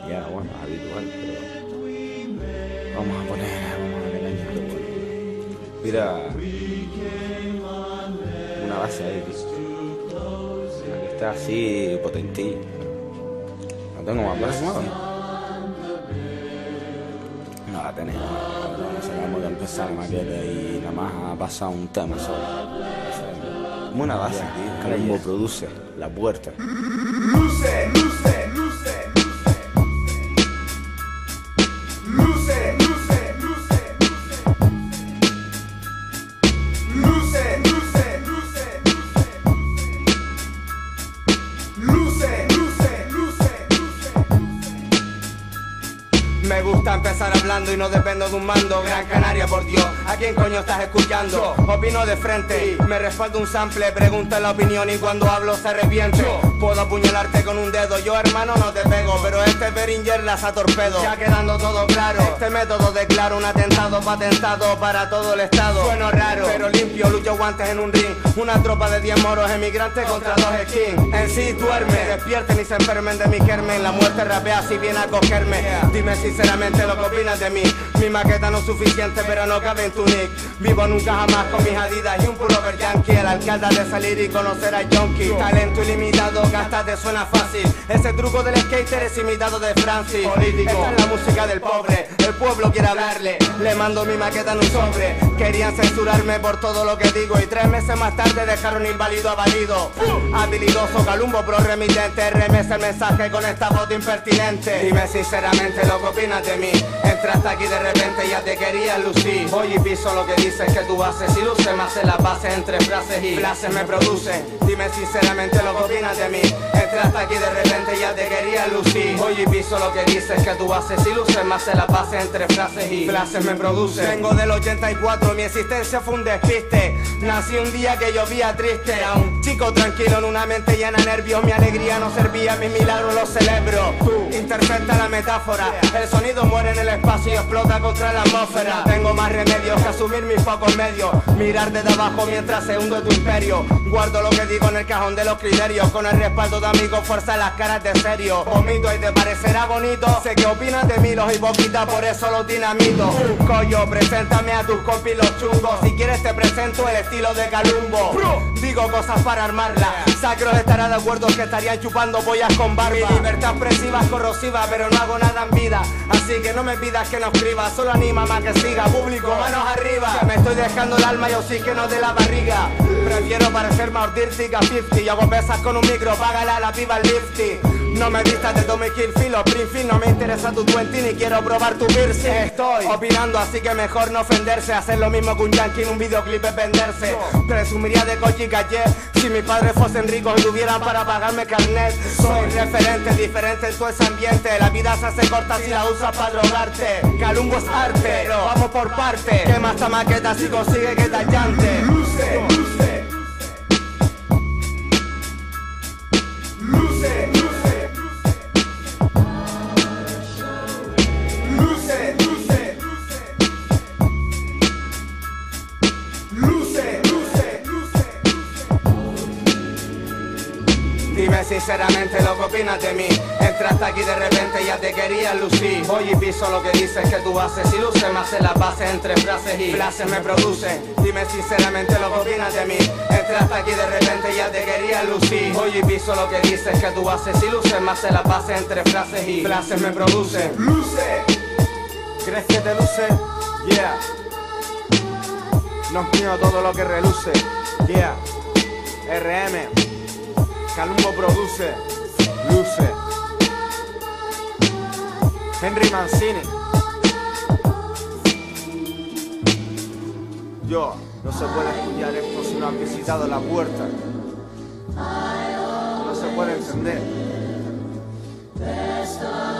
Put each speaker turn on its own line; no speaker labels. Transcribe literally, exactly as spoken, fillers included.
Ya, bueno, habitual, pero vamos a poner, vamos a darle caña. Mira, una base ahí, tío. Una que está así, potentilla. No tengo más base, ¿no? No la tenemos. Vamos a de empezar la maqueta y nada más ha pasado un tema solo. Como una base, tío. Calumbo produce La Puerta.
Luce, luce, luce. Luce, luce, luce. Luce, luce, luce. Luce, luce, luce. Me gusta empezar hablando y no dependo de un mando. Gran Canaria, por Dios, ¿a quién coño estás escuchando? Opino de frente, me respaldo un sample. Pregunta la opinión y cuando hablo se arrepiente. Puedo apuñalarte con un dedo, yo hermano no te pego, pero este Beringer las a torpedo. Ya quedando todo claro, este método declaro un atentado patentado para todo el estado. Sueno raro, pero limpio, lucho guantes en un ring. Una tropa de diez moros emigrantes contra dos skins. En sí duerme, despierten y se enfermen de mi germen. La muerte rapea si viene a cogerme. Dime sinceramente lo que opinas de mí. Mi maqueta no es suficiente pero no cabe en tu nick. Vivo nunca jamás con mis adidas y un pullover yankee. El alcalde de salir y conocer a Jonky. Talento ilimitado, gastas te suena fácil. Ese truco del skater es imitado de Francis. Político, esta es la música del pobre. El pueblo quiere hablarle, le mando mi maqueta en un sobre. Querían censurarme por todo lo que digo y tres meses más tarde dejaron inválido a válido. Habilidoso Calumbo pro remitente, remesa el mensaje con esta foto impertinente. Dime sinceramente lo que opinas de mí. Entraste aquí de repente y ya te querías lucir. Voy y piso lo que dices que tú haces y luces más en las bases entre frases y frases me producen. Dime sinceramente lo que opinas de mí. Entraste aquí de repente y ya te querías lucir. Voy y piso lo que dices que tú haces y luces más en las bases entre frases y frases me producen. Vengo del ochenta y cuatro, mi existencia fue un despiste. Nací un día que llovía triste. Era un chico tranquilo en una mente llena de nervios. Mi alegría no servía, mis milagros los celebro. Tú intercepta la metáfora. El sonido muere en el espacio y explota contra la atmósfera. Tengo más remedios que asumir mis pocos medios. Mirar desde abajo mientras se hunde tu imperio. Guardo lo que digo en el cajón de los criterios. Con el respaldo de amigos, fuerza las caras de serio. Omito y te parecerá bonito. Sé que opinas de mí los hipócritas, por eso los dinamito. Coño, preséntame a tus compis los chungos. Si quieres te presento el estilo de Calumbo. Digo cosas para armarla. Sacros estará de acuerdo que estarían chupando pollas con barba. Mi libertad expresiva es corrosiva, pero no hago nada en vida. Así que no me pidas que no escriba, solo anima más que siga. Público, manos arriba. Que me estoy dejando el alma y oxígeno de la barriga. Prefiero parecer más dirty que a cincuenta. Yo hago pesas con un micro, págala a la piba el lifty. No me vistas de Tommy Kill, los Springfield, no me interesa tu twenty ni quiero probar tu piercing. Estoy opinando, así que mejor no ofenderse. Hacer lo mismo que un yankee en un videoclip es venderse. Presumiría de coche y calle si mis padres fuesen ricos y tuvieran para pagarme carnet. Soy referente, diferente en todo ese ambiente. La vida se hace corta si la usas para drogarte. Calumbo es arte, pero vamos por parte. Quema esta maqueta si consigue que te llante. Luce, luce. Luce, luce. Dime sinceramente lo que opinas de mí. Entraste aquí de repente y ya te querías lucir. Voy y piso lo que dices que tú haces y luces más en las bases entre frases y frases me producen. Dime sinceramente lo que opinas de mí. Entraste aquí de repente y ya te querías lucir. Voy y piso lo que dices que tú haces y luces más en las bases entre frases y frases me producen. Luce. ¿Crees que te luce? Yeah. No es mío todo lo que reluce. Yeah. R M Calumbo produce, luce. Henry Mancini. Yo, no se puede escuchar esto si no has visitado La Puerta. No se puede entender.